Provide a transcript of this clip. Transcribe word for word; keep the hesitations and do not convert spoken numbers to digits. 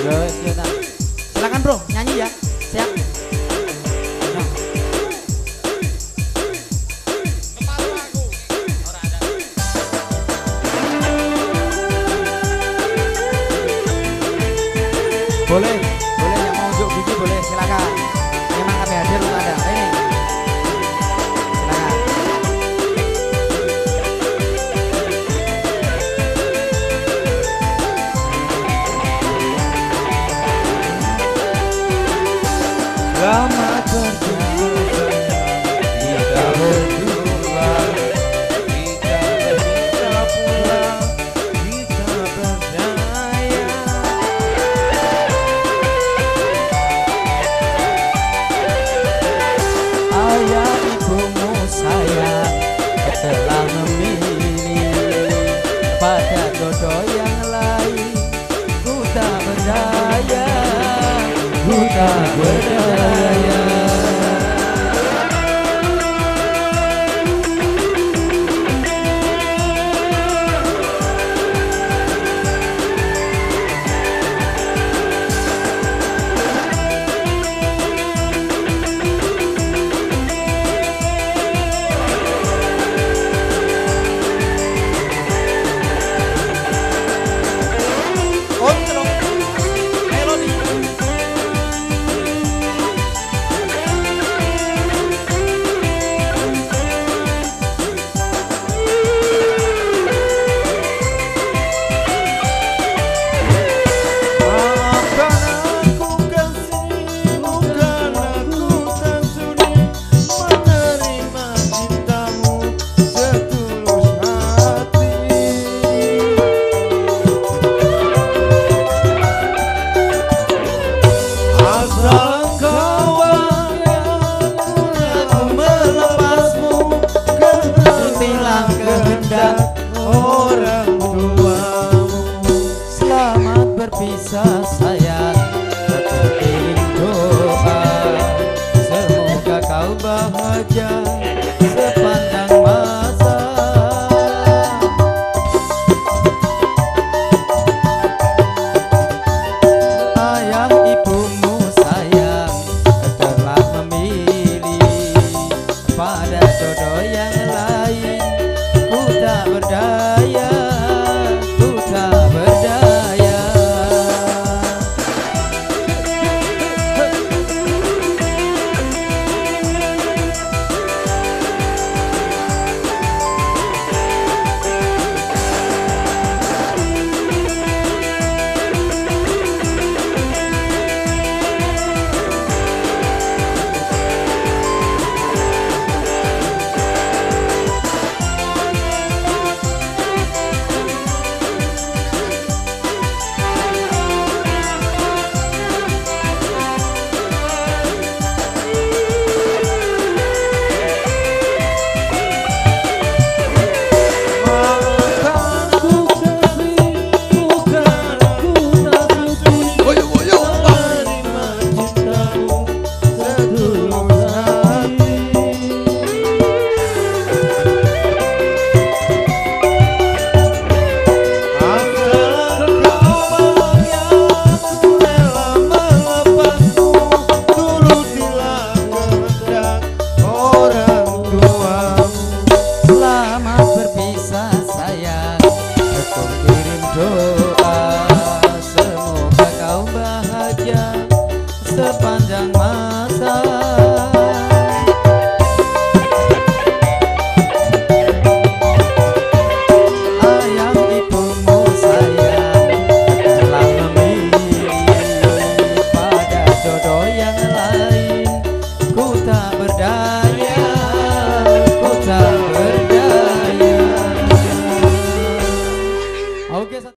Silakan bro, nyanyi ya. Siap. Nah. Boleh, boleh yang mau unjuk gigi boleh silakan. Memang kami hadir untuk Anda. Ini. Selamat berjalan, kita berdua, kita bisa pulang, kita berdaya. Ayah ibumu sayang telah memilih pada jodoh yang lain. Ku tak berdaya, ku tak berdaya. Orang tuamu selamat berpisah sayang, aku kirim doa semoga kau bahagia sepanjang masa. Ayah ibumu sayang telah memilih pada jodoh yang lain. Ku tak berdaya, ku tak berdaya. Sepanjang masa. Ayah ibumu sayang telah memilih pada jodoh yang lain. Ku tak berdaya.